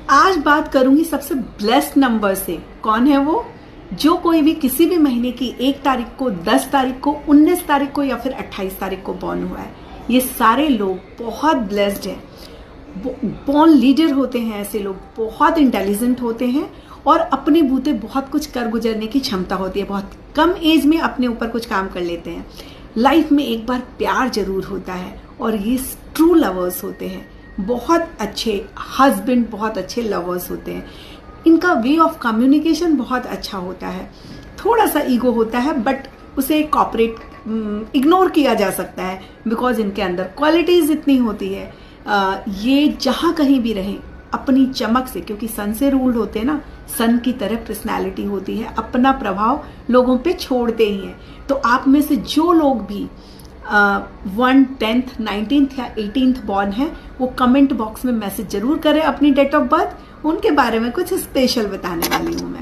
आज बात करूंगी सबसे ब्लेस्ड नंबर से। कौन है वो? जो कोई भी किसी भी महीने की 1 तारीख को, 10 तारीख को, 19 तारीख को या फिर 28 तारीख को बॉर्न हुआ है। ये सारे लोग बहुत ब्लेस्ड हैं। बॉर्न लीडर होते हैं ऐसे लोग, बहुत इंटेलिजेंट होते हैं और अपने बूते बहुत कुछ कर गुजरने की क्षमता होती है। बहुत कम एज में अपने ऊपर कुछ काम कर लेते हैं। लाइफ में एक बार प्यार जरूर होता है और ये ट्रू लवर्स होते हैं। बहुत अच्छे हस्बैंड, बहुत अच्छे लवर्स होते हैं। इनका वे ऑफ कम्युनिकेशन बहुत अच्छा होता है। थोड़ा सा ईगो होता है बट उसे कॉपरेट इग्नोर किया जा सकता है बिकॉज इनके अंदर क्वालिटीज इतनी होती है। ये जहां कहीं भी रहें अपनी चमक से, क्योंकि सन से रूल्ड होते हैं ना, सन की तरह पर्सनैलिटी होती है, अपना प्रभाव लोगों पे छोड़ते ही हैं। तो आप में से जो लोग भी 1, 10th, 19th या 18th बॉर्न है वो कमेंट बॉक्स में मैसेज जरूर करें अपनी डेट ऑफ बर्थ। उनके बारे में कुछ स्पेशल बताने वाली हूं मैं।